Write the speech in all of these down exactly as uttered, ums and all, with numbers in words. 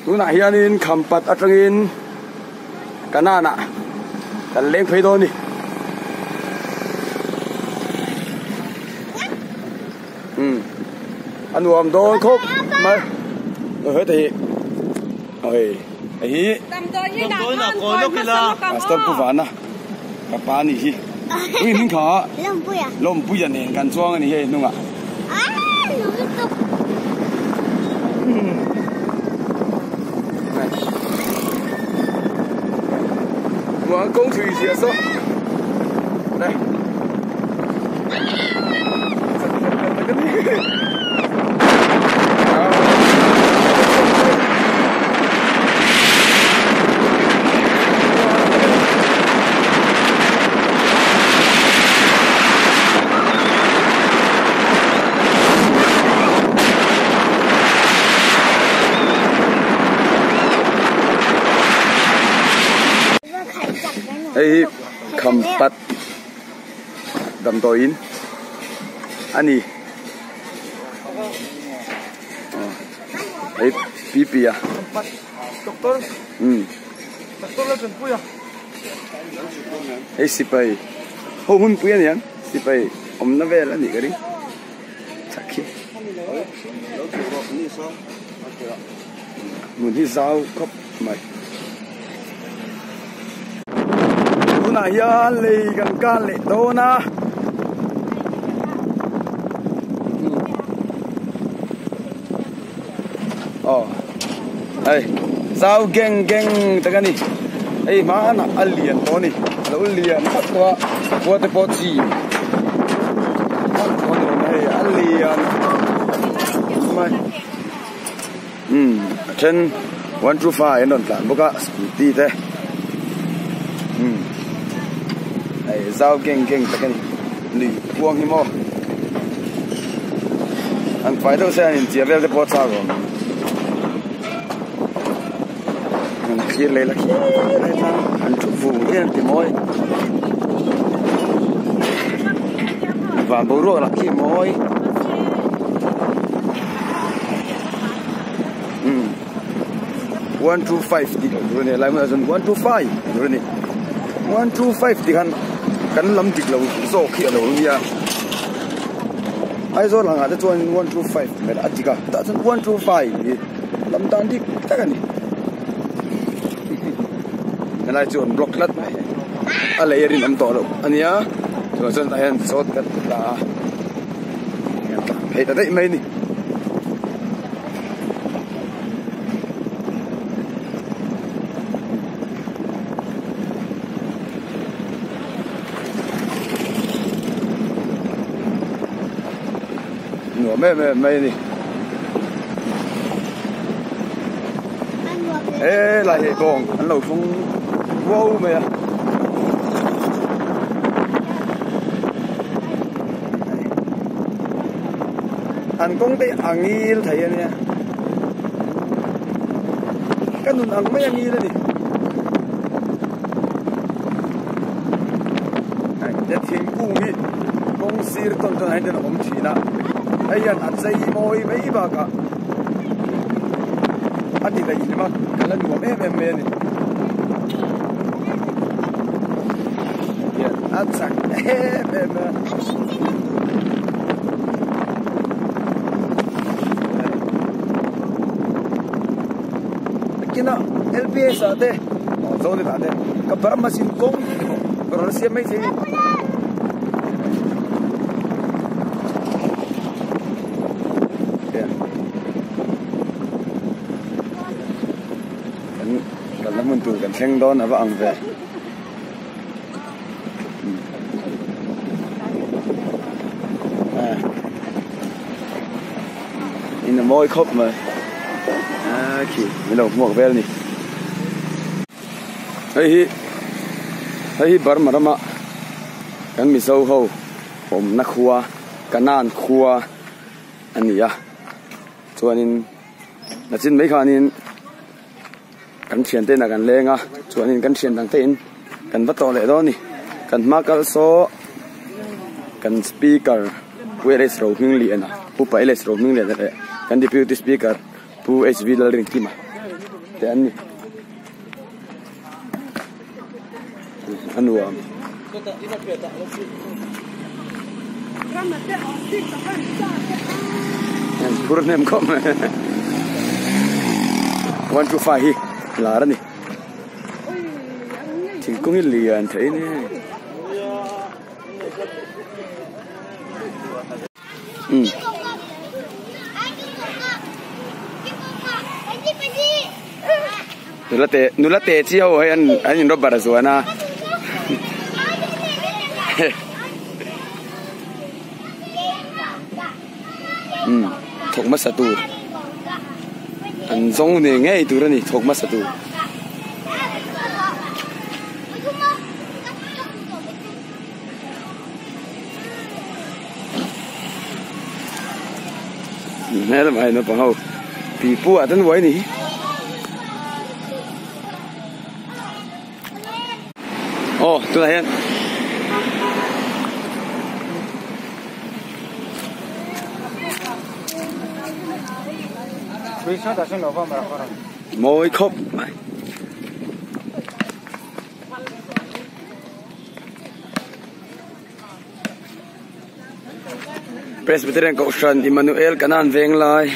tu na hianin khampat atangin kanana kan leng phei do ni um anuam do khop ma hơi thì ơi ấy stop ku vana papa ni hi ui min kha lom pui à lom pui ya nen kan chuang ni he nunga Mọi công thủy sẽ số đây ấy khampat dam toin ani ấy pipi à doctor um doctor là cần pui à ấy sipai hô hun pui anh sipai om na về là gì cái đi chắc khi muốn đi sao khóc mày na ya le gan ka le do na oh ai sao geng geng ta ni ai ma na alien to ni lo alien ta to ko te po chi ko ni ai alien mai um ten one two five non tlan boka scooty te um giao geng geng ta cái này buông hi mo anh phải đâu xe anh chia về cái bớt sao rồi anh kia lấy là kia lấy ta anh chụp vụ đi anh tìm môi và bố ruột là kia môi um one two five đi rồi này lại mà dần one two five rồi này one two five thì hắn kan lam dik lo zo khi lo nia ai zo lang ada chuan one two five mel atika ta chuan one two five ni lam tan dik ta kan ni nalai chuan block lat mai a le rin am to lo ania chuan chuan ta hian sot kat ta hei ta dei mai ni mẹ mẹ mẹ đi ê lại hệ còn anh lầu không wow mẹ anh cũng bị ăn nghi thấy anh nha cái nụ ăn mấy ăn nghi đó đi này nhất thiên cung đi công sĩ tuần tuần hay là ông chỉ là ai anh ăn say mồi mấy bà cả anh đi đây mà cái là nhiều mẹ mẹ mẹ này ăn sạch mẹ mẹ cái nào lờ pê ét à thế rồi đấy đấy cái bơm machine công rồi xem mấy gì mình tụi cần xem đó là vợ về à in là môi khóc mà à kì mình đâu mua về này hey hey bar mà mà cái mình sâu hầuผมนักครัวกันนานครัวอันนี้อ่ะส่วนนี้นักจินไม่ขานี้กันเขียนเต้นกันเลงอ่ะส่วนนี้กันเขียนต่างเต้นกันวัดต่อเลยตอนนี้กันมากัลโซกันสปีกเกอร์ผู้เอสโรมิงเลียนอ่ะผู้ไปเอสโรมิงเลียนเลยกันดิพิวตี้สปีกเกอร์ผู้เอสวีลลิงที่มา te an ni anuam en kurnem kom one to five hi la ra ni thing kung lian thấy nè ừ nula te nula te chiao hay an an ro bara zuana ừ thok ma satu an zong ne ngai tu ra ni thok ma satu nè làm ai nó bằng hậu bị bùa à tên quái nỉ ồ tôi thấy anh môi khóc Presbyterian Caution Emmanuel kanan veng lai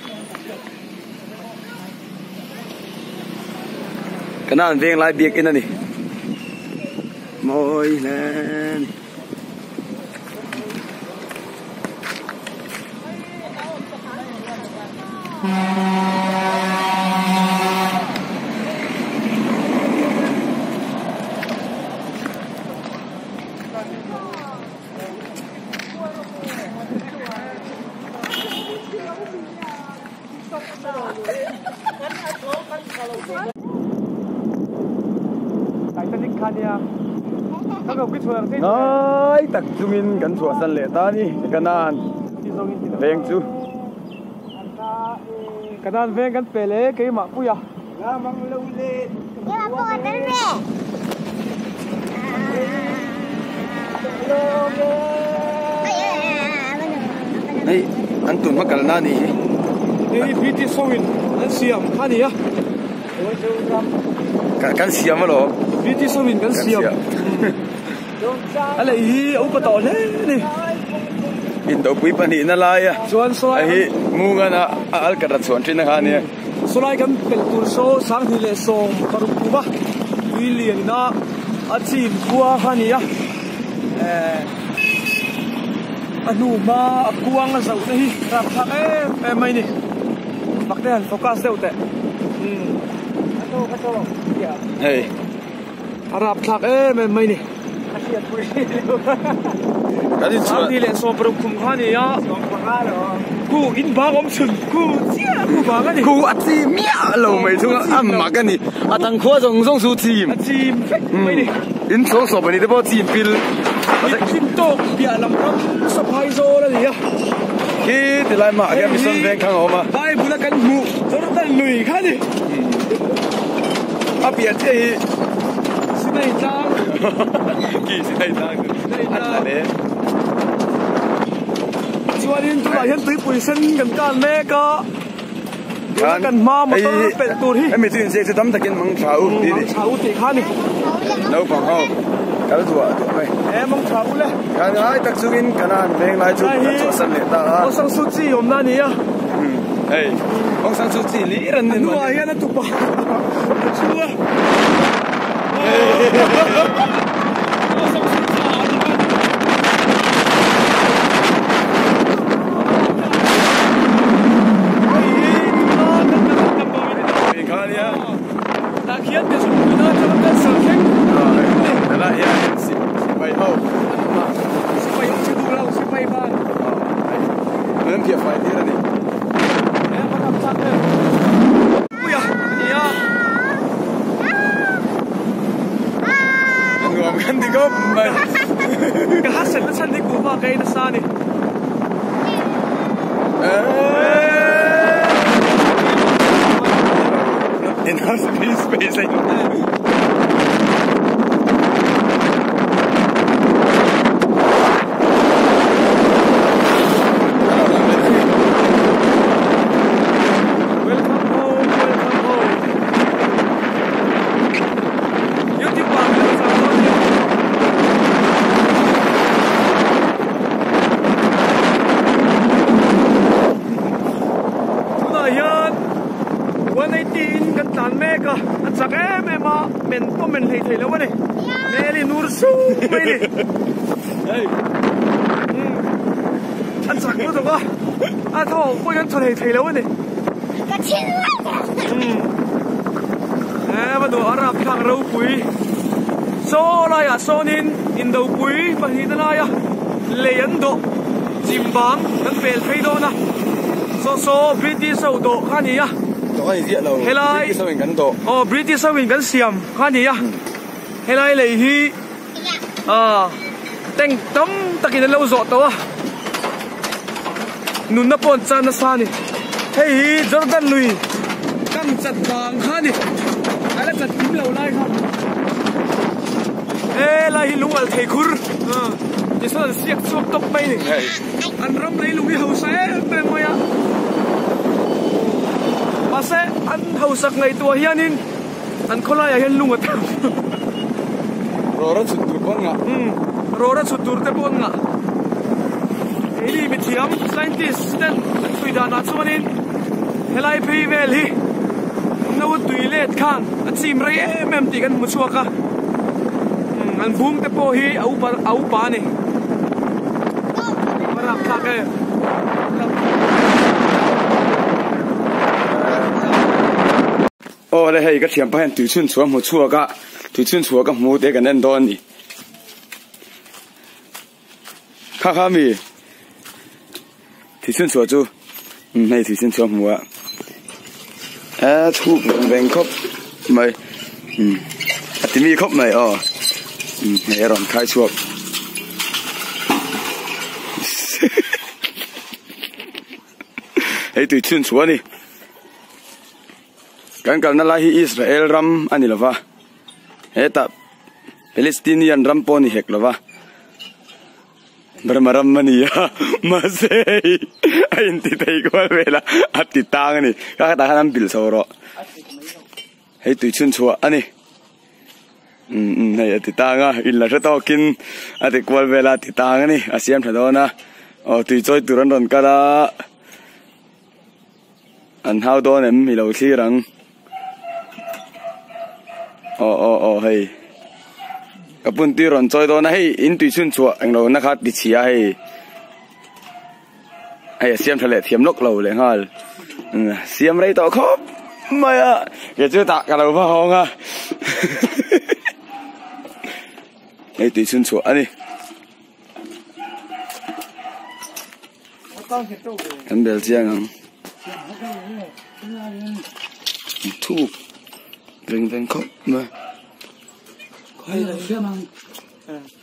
kanan veng lai biak ina ni moi len nói tập trung in gần chùa sân lệ ta đi cái nan veng chú cái nan veng gần pele lệ cái mà bùi à là mang lâu lệ nhưng mà bùi đến về này anh tụi mắc cái nan đi cái piti sowin anh siam khá đi à cái cái siam mà lo piti sowin cái siam anh ấy ông có tao thế này in tàu quý pani na lai à chuan soi ai mu nga na al ka rat chuan trin ha ni soi kan pel tur so sang hi le song paru kuba william na achim kuwa hani ya eh anu ma akuang a zau hi rap thak e mai ni bakte han focus deu te hm ato ato ya hey rap thak e mai ni cái gì sang hi le so paru kum hani ya ku in ba om chun ku chia ku ba ga ni ku ati mia lo mai chung am ma ga ni atang kho jong jong su chim chim mai ni in so so bani de bo chim pil kim to bia lam ram so phai zo la ni ya ki de lai ma ga mi son veng khang ho ma bai bu la kan mu zo ta lui kha ni a bia te si nei chang ki si dai tang an le chuanin tu la hian tui pui sen kan kan me ka kan ma ma to pe tur hi em mi tin se se dam takin mang thau đi đi thau ti kha ni nấu bằng hao cái thua thua mày em mong thau le cái này tập trung in cái nào veng lại chụp cái chỗ sân lệ ta o sang su chi om na ni ya hey ông sang su chi lý rần nên mà hian tu pa chua kan di ko mai ka hasan na san di ko ba kay na sani in house space ay welcome home welcome home mấy đi ăn sẵn nữa được không à thôi quay ăn thằng này thấy lâu này Cái chuyện à bắt đầu ăn rạp thằng rau quý số này à số nín in đầu quý và hiện nay à lấy ấn độ chìm bám vẫn về thấy đâu nè số số British sầu độ khá nhỉ à Đó diện là British sau mình gắn độ ờ British sau mình gắn xiêm khá nhỉ à hay là lấy hi à tên tấm ta kia lâu rõ tao à nún nắp bồn chan na sa nè hay hi Jordan lui cam chặt vàng khá nhỉ ai là chặt kiếm lâu lại không ê lại hi lung al thầy khur à chỉ số là siết suốt tóc bay nè anh rắm lấy lung đi hậu xe bên mày à mà sẽ anh hậu sắc ngày tua hiền nín anh không lại hiền lung ở đâu rồi rất sụt tụt bón ngạ rồi rất sụt tụt bón ngạ cái gì bị thiam scientist nên tụi đàn anh số nín hay lại phi về đi nấu tùy lết khang anh chìm rây em em tíกันmột chuột cả anh boom te po hi au pa au pa ni marap kha ke ô đây hay cái thiểm phải tùy chun chúa một chua cả tùy chun chúa cái mũ để cái nên đón đi khá khá mi tùy chun chúa chú này tùy chun chúa mũ à à thu vẹn khóc mày à tí mi khóc mày ờ này rồi khai chuộc ấy tùy chun chúa đi kan kal na lahi Israel ram ani lova eta Palestinian ram poni hek lova bermaram mani ya masei ain ti tai ko vela ati tang ni ka ta hanam bil soro hei tui chun chua ani um nei ati tanga illa sa to kin ati kwal vela ati tang ni asiam thadona o tui choi turan ron kala an hau do nem mi lo thi rang ờ ờ ờ hay cái bún tiêu ròn trôi đó này in tùy xuyên chùa anh đâu nó khác đi chia hay hay xem thật là thiếm lốc lầu lên ha xem đây tao khóc mày à cái chưa tạ cả đầu vào hông à đây tùy xuyên chùa anh đi em bèo chiang không thu vinh vinh khóc mà Hay là xem